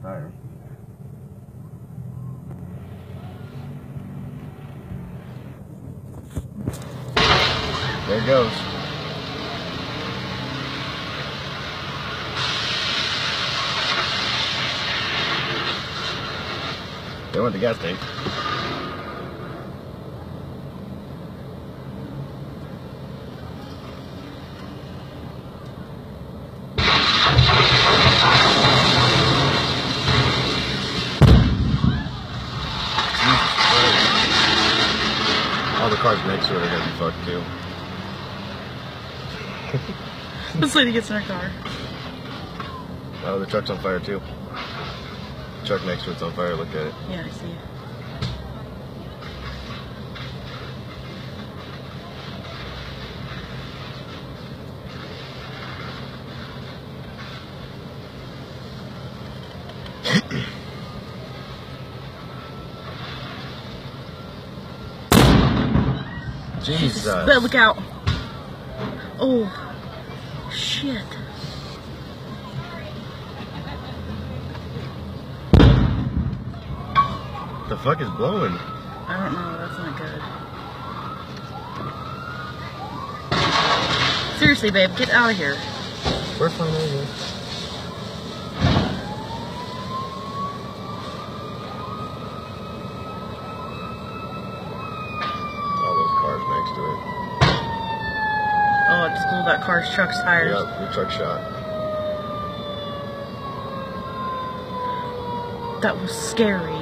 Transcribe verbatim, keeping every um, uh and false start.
tires. There it goes. They went to gas tank. All the cars next to it are gonna be fucked too. This lady gets in her car. Oh, the truck's on fire too. The truck next to it's on fire, look at it. Yeah, I see. Jesus. But look out. Oh, shit. The fuck is blowing? I don't know, that's not good. Seriously, babe, get out of here. We're fine over here. All those cars next to it. Oh, it's cool, that car's truck's tires. Yep, the truck shot. That was scary.